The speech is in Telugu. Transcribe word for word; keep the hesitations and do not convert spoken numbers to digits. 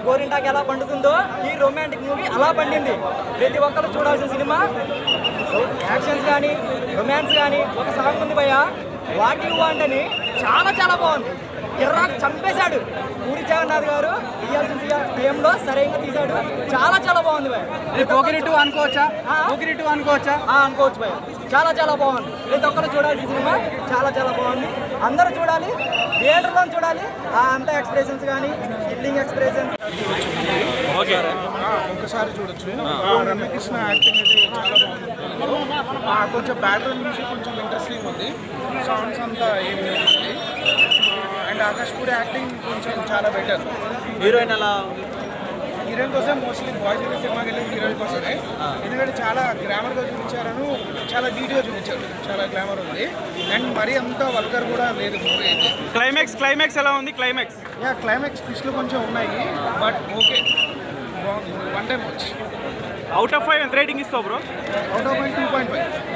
గోరింటాకి ఎలా పండుతుందో ఈ రొమాంటిక్ మూవీ అలా పండింది. ప్రతి ఒక్కరు చూడాల్సిన సినిమా. యాక్షన్స్ కానీ రొమాన్స్ కానీ ఒక సాంగ్ ఉంది భయ్య, వాట్ యు వాంట్ అని, చాలా చాలా బాగుంది. కిర్రాక్ చంపేశాడు పూరి జగన్నాథ్ గారు. తీయాల్సిన టైంలో సరైన తీశాడు. చాలా చాలా బాగుంది భయ్య. పోకిరిటు అనుకోవచ్చా? పోకిరిటు అనుకోవచ్చా? అనుకోవచ్చు భయ్య. చాలా చాలా బాగుంది. ప్రతి ఒక్కరు చూడాల్సిన సినిమా. చాలా చాలా బాగుంది. అందరూ చూడాలి, థియేటర్లో చూడాలి. ఆ అంత ఎక్స్ప్రెషన్స్ కానీ కిల్లింగ్ ఎక్స్ప్రెషన్స్ ఒకసారి చూడొచ్చు. రమ్యకృష్ణ యాక్టింగ్ అయితే చాలా బాగుంది. కొంచెం బ్యాక్గ్రౌండ్ మ్యూజిక్ కొంచెం ఇంట్రెస్టింగ్ ఉంది. సాంగ్స్ అంతా ఏం music. And Akash Puri acting కొంచెం చాలా బెటర్. హీరోయిన్ ఎలా? హీరోయిన్ కోసం మోస్ట్లీ బాయ్స్ అయితే సినిమాకి వెళ్ళి హీరోయిన్ కోసమే. ఎందుకంటే చాలా గ్లామర్గా చూపించారను, చాలా నీట్గా చూపించారు. చాలా గ్లామర్ ఉంది. అండ్ మరీ అంత వల్గర్ కూడా లేదు మూవీ అయితే. క్లైమాక్స్ క్లైమాక్స్ ఎలా ఉంది? క్లైమాక్స్ యా క్లైమాక్స్ ట్విస్ట్లు కొంచెం ఉన్నాయి, బట్ ఓకే, బాగుంది. వన్ టైం వచ్చి అవుట్ ఆఫ్ ఫైవ్ ఎంత రేటింగ్ ఇస్తావు bro? Out of five two point five.